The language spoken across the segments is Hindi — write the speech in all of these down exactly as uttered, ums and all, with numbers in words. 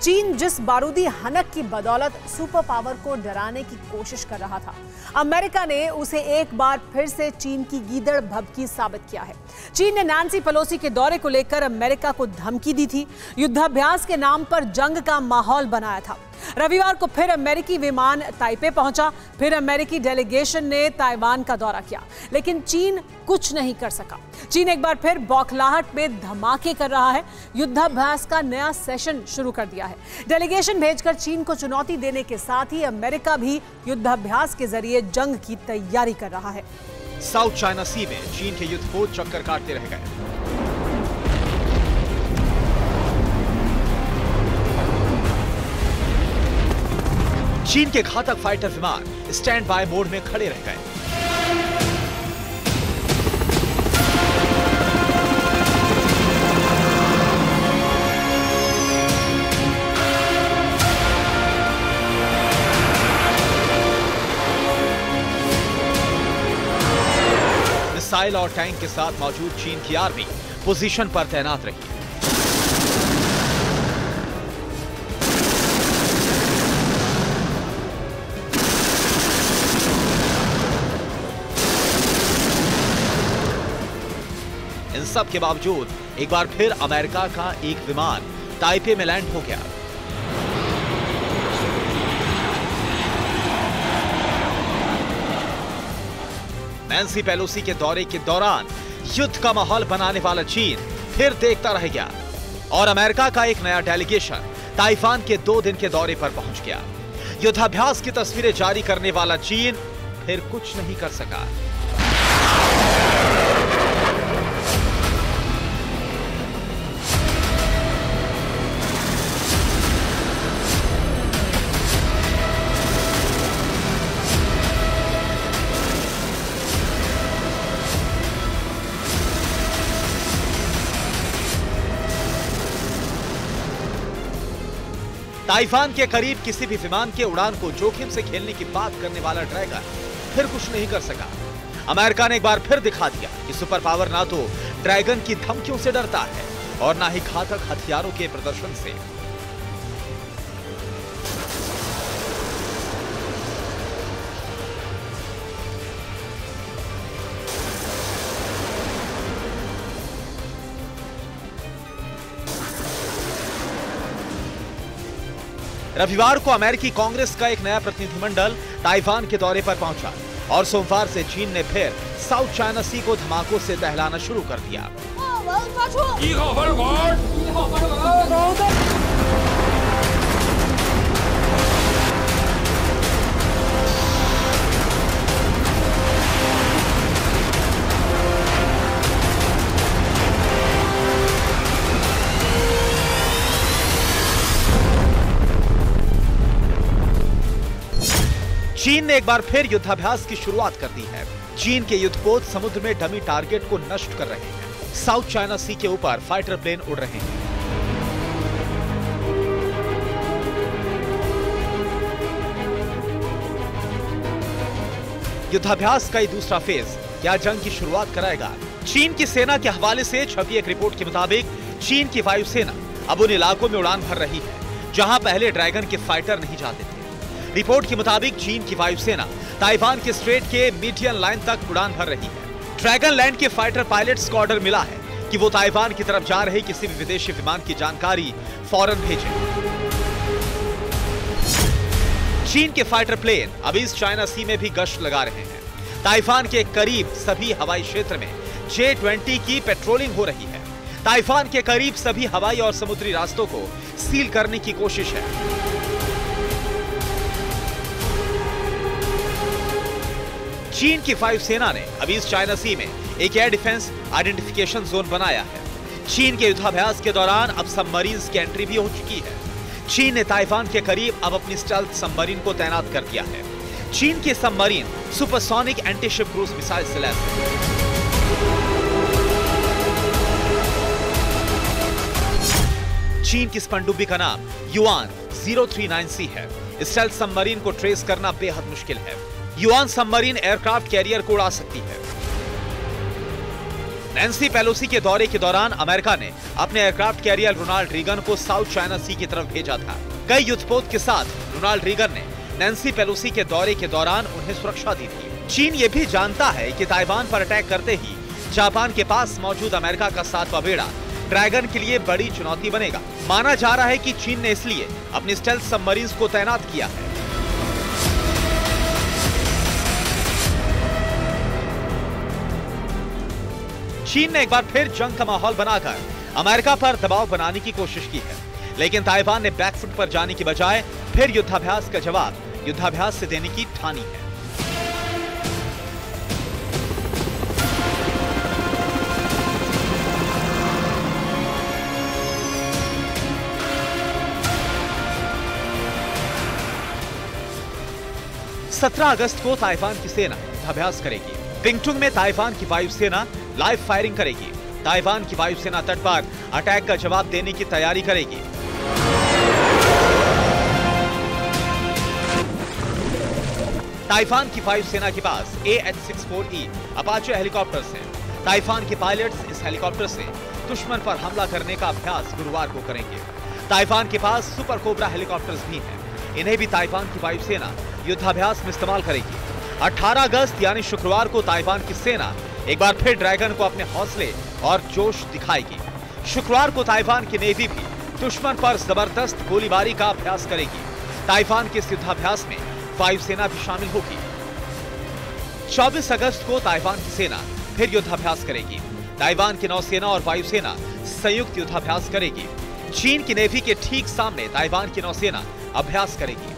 चीन जिस बारूदी हनक की बदौलत सुपर पावर को डराने की कोशिश कर रहा था, अमेरिका ने उसे एक बार फिर से चीन की गीदड़ भभकी साबित किया है। चीन ने नैन्सी पेलोसी के दौरे को लेकर अमेरिका को धमकी दी थी, युद्धाभ्यास के नाम पर जंग का माहौल बनाया था। रविवार को फिर अमेरिकी विमान ताइपे पहुंचा, फिर अमेरिकी डेलीगेशन ने ताइवान का दौरा किया, लेकिन चीन कुछ नहीं कर सका। चीन एक बार फिर बौखलाहट में धमाके कर रहा है, युद्धाभ्यास का नया सेशन शुरू कर दिया है। डेलीगेशन भेजकर चीन को चुनौती देने के साथ ही अमेरिका भी युद्धाभ्यास के जरिए जंग की तैयारी कर रहा है। साउथ चाइना सी में चीन के युद्धपोत चक्कर काटते रह गए। चीन के घातक फाइटर विमान स्टैंड बाय मोड में खड़े रह गए। मिसाइल और टैंक के साथ मौजूद चीन की आर्मी पोजीशन पर तैनात रही। इन सब के बावजूद एक बार फिर अमेरिका का एक विमान ताइपे में लैंड हो गया। नैन्सी पेलोसी के दौरे के दौरान युद्ध का माहौल बनाने वाला चीन फिर देखता रह गया और अमेरिका का एक नया डेलीगेशन ताइवान के दो दिन के दौरे पर पहुंच गया। युद्धाभ्यास की तस्वीरें जारी करने वाला चीन फिर कुछ नहीं कर सका। ताइवान के करीब किसी भी विमान के उड़ान को जोखिम से खेलने की बात करने वाला ड्रैगन फिर कुछ नहीं कर सका। अमेरिका ने एक बार फिर दिखा दिया कि सुपर पावर ना तो ड्रैगन की धमकियों से डरता है और ना ही घातक हथियारों के प्रदर्शन से। रविवार को अमेरिकी कांग्रेस का एक नया प्रतिनिधिमंडल ताइवान के दौरे पर पहुंचा और सोमवार से चीन ने फिर साउथ चाइना सी को धमाकों से दहलाना शुरू कर दिया। चीन ने एक बार फिर युद्धाभ्यास की शुरुआत कर दी है। चीन के युद्धपोत समुद्र में डमी टारगेट को नष्ट कर रहे हैं। साउथ चाइना सी के ऊपर फाइटर प्लेन उड़ रहे हैं। युद्धाभ्यास का ये दूसरा फेज क्या जंग की शुरुआत कराएगा? चीन की सेना के हवाले से छपी एक रिपोर्ट के मुताबिक चीन की वायुसेना अब उन इलाकों में उड़ान भर रही है जहां पहले ड्रैगन के फाइटर नहीं जाते थे। रिपोर्ट के मुताबिक चीन की वायुसेना ताइवान के स्ट्रेट के मीडियन लाइन तक उड़ान भर रही है। ड्रैगन लैंड के फाइटर पायलट्स को ऑर्डर मिला है कि वो ताइवान की तरफ जा रहे किसी भी विदेशी विमान की जानकारी फौरन भेजें। चीन के फाइटर प्लेन अब ईस्ट चाइना सी में भी गश्त लगा रहे हैं। ताइवान के करीब सभी हवाई क्षेत्र में जे ट्वेंटी की पेट्रोलिंग हो रही है। ताइवान के करीब सभी हवाई और समुद्री रास्तों को सील करने की कोशिश है। चीन की वायुसेना ने अब ईस्ट चाइना सी में एक एयर डिफेंस आइडेंटिफिकेशन जोन बनाया है। चीन के युद्धाभ्यास के दौरान अब सबमरीन्स की एंट्री भी हो चुकी है। चीन ने ताइवान के करीब अब अपनी स्टेल्थ सबमरीन को तैनात कर दिया है। चीन के submarine supersonic antiship cruise missile से लैस है। चीन की इस पनडुब्बी का नाम Yuan zero three nine C है। स्टेल्थ सबमरीन को ट्रेस करना बेहद मुश्किल है। युआन सबमरीन एयरक्राफ्ट कैरियर को उड़ा सकती है। नैन्सी पेलोसी के दौरे के दौरान अमेरिका ने अपने एयरक्राफ्ट कैरियर रोनाल्ड रीगन को साउथ चाइना सी की तरफ भेजा था। कई युद्धपोत के साथ रोनाल्ड रीगन ने नैन्सी पेलोसी के दौरे के दौरान उन्हें सुरक्षा दी थी। चीन ये भी जानता है कि ताइवान पर अटैक करते ही जापान के पास मौजूद अमेरिका का सातवां बेड़ा ड्रैगन के लिए बड़ी चुनौती बनेगा। माना जा रहा है कि चीन ने इसलिए अपने स्टेल्थ सबमरीन्स को तैनात किया है। चीन ने एक बार फिर जंग का माहौल बनाकर अमेरिका पर दबाव बनाने की कोशिश की है, लेकिन ताइवान ने बैकफुट पर जाने की बजाय फिर युद्धाभ्यास का जवाब युद्धाभ्यास से देने की ठानी है। सत्रह अगस्त को ताइवान की सेना युद्धाभ्यास करेगी। पिंगटुंग में ताइवान की वायुसेना लाइव फायरिंग करेगी। ताइवान की वायुसेना तट पर अटैक का जवाब देने की तैयारी करेगी। ताइवान की वायुसेना के पास A H sixty four E Apache helicopters हैं। ताइवान के पायलट्स इस हेलीकॉप्टर से दुश्मन पर हमला करने का अभ्यास गुरुवार को करेंगे। ताइवान के पास सुपर कोबरा हेलीकॉप्टर्स भी हैं। इन्हें भी ताइवान की वायुसेना युद्धाभ्यास में इस्तेमाल करेगी। अठारह अगस्त यानी शुक्रवार को ताइवान की सेना एक बार फिर ड्रैगन को अपने हौसले और जोश दिखाएगी। शुक्रवार को ताइवान की नेवी भी दुश्मन पर जबरदस्त गोलीबारी का अभ्यास करेगी। ताइवान के इस युद्धाभ्यास में वायुसेना भी शामिल होगी। चौबीस अगस्त को ताइवान की सेना फिर युद्धाभ्यास करेगी। ताइवान की नौसेना और वायुसेना संयुक्त युद्धाभ्यास करेगी। चीन की नेवी के ठीक सामने ताइवान की नौसेना अभ्यास करेगी।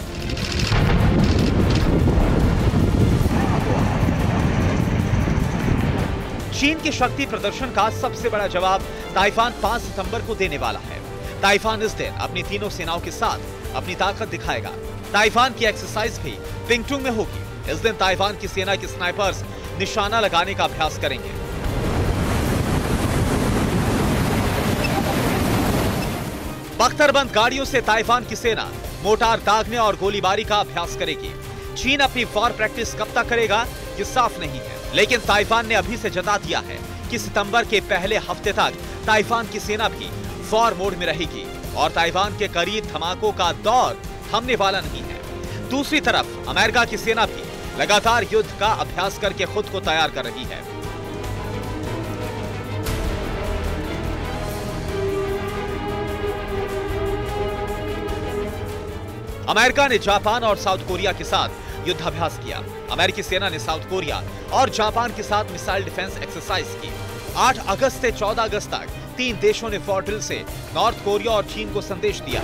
चीन के शक्ति प्रदर्शन का सबसे बड़ा जवाब ताइवान पांच सितंबर को देने वाला है। ताइवान इस दिन अपनी तीनों सेनाओं के साथ अपनी ताकत दिखाएगा। ताइवान की एक्सरसाइज भी पिंगटुंग में होगी। इस दिन ताइवान की सेना के स्नाइपर्स निशाना लगाने का अभ्यास करेंगे। बख्तरबंद गाड़ियों से ताइवान की सेना मोटार दागने और गोलीबारी का अभ्यास करेगी। चीन अपनी वॉर प्रैक्टिस कब तक करेगा ये साफ नहीं है, लेकिन ताइवान ने अभी से जता दिया है कि सितंबर के पहले हफ्ते तक ताइवान की सेना भी वॉर मोड में रहेगी और ताइवान के करीब धमाकों का दौर थमने वाला नहीं है। दूसरी तरफ अमेरिका की सेना भी लगातार युद्ध का अभ्यास करके खुद को तैयार कर रही है। अमेरिका ने जापान और साउथ कोरिया के साथ युद्धाभ्यास किया। अमेरिकी सेना ने साउथ कोरिया और जापान के साथ मिसाइल डिफेंस एक्सरसाइज की। आठ अगस्त से चौदह अगस्त तक तीन देशों ने वॉर ड्रिल से नॉर्थ कोरिया और चीन को संदेश दिया।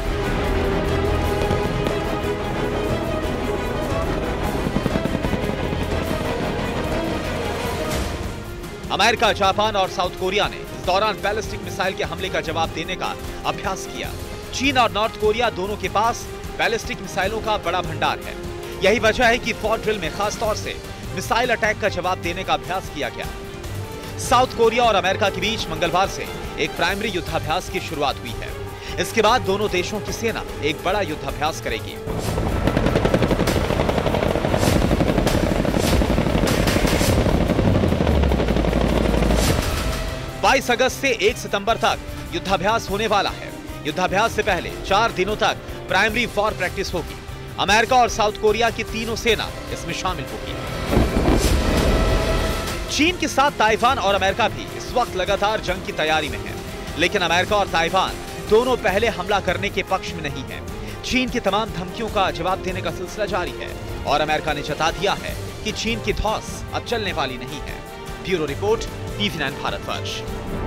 अमेरिका, जापान और साउथ कोरिया ने इस दौरान बैलिस्टिक मिसाइल के हमले का जवाब देने का अभ्यास किया। चीन और नॉर्थ कोरिया दोनों के पास बैलिस्टिक मिसाइलों का बड़ा भंडार है। यही वजह है कि वॉर ड्रिल में खास तौर से मिसाइल अटैक का जवाब देने का अभ्यास किया गया। साउथ कोरिया और अमेरिका के बीच मंगलवार से एक प्राइमरी युद्धाभ्यास की शुरुआत हुई है। इसके बाद दोनों देशों की सेना एक बड़ा युद्धाभ्यास करेगी। बाईस अगस्त से एक सितंबर तक युद्धाभ्यास होने वाला है। युद्धाभ्यास से पहले चार दिनों तक प्राइमरी वॉर प्रैक्टिस होगी। अमेरिका और साउथ कोरिया की तीनों सेना इसमें शामिल होगी। चीन के साथ ताइवान और अमेरिका भी इस वक्त लगातार जंग की तैयारी में है, लेकिन अमेरिका और ताइवान दोनों पहले हमला करने के पक्ष में नहीं है। चीन की तमाम धमकियों का जवाब देने का सिलसिला जारी है और अमेरिका ने जता दिया है कि चीन की धौंस अब चलने वाली नहीं है। Bureau report, TV nine Bharatvarsh.